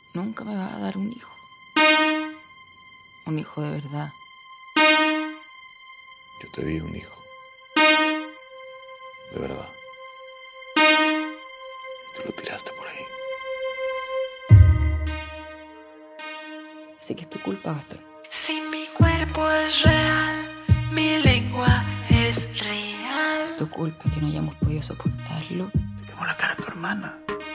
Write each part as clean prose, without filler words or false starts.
nunca me vas a dar un hijo. Un hijo de verdad. Yo te di un hijo. De verdad. Te lo tiraste por ahí. Así que es tu culpa, Gastón. Si mi cuerpo es real, mi lengua es real. Es tu culpa que no hayamos podido soportarlo. Le quemó la cara a tu hermana.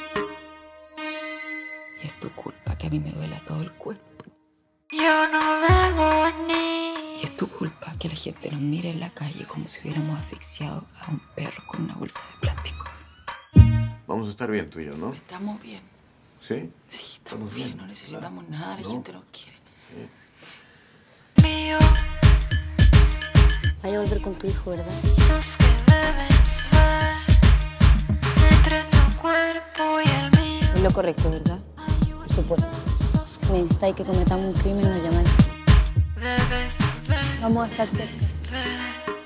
Y es tu culpa que a mí me duela todo el cuerpo. Yo no debo ni. Y es tu culpa que la gente nos mire en la calle como si hubiéramos asfixiado a un perro con una bolsa de plástico. Vamos a estar bien tú y yo, ¿no? Estamos bien. ¿Sí? Sí, estamos bien. No necesitamos nada. La gente nos quiere. Sí. Mío, Vaya a volver con tu hijo, ¿verdad? sos que debes ver entre tu cuerpo y el mío. Es lo correcto, ¿verdad? Por supuesto. Si necesitáis que cometamos un crimen, nos llamáis. Debes ver, Vamos a estar cerca. ver.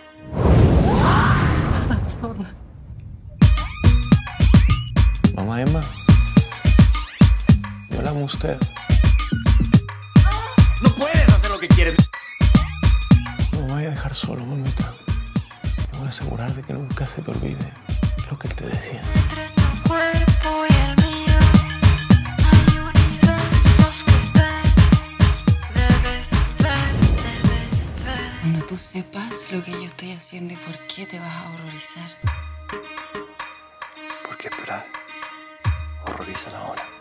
Mamá Emma. Yo la amo a usted. No puedes hacer lo que quieres. No me vaya a dejar solo, mamita. Me voy a asegurar de que nunca se te olvide lo que él te decía. Entre tu cuerpo y el mío hay universos que ver. Debes ver, debes ver. Cuando tú sepas lo que yo estoy haciendo y por qué, te vas a horrorizar. ¿Por qué esperar? Horrorizan ahora.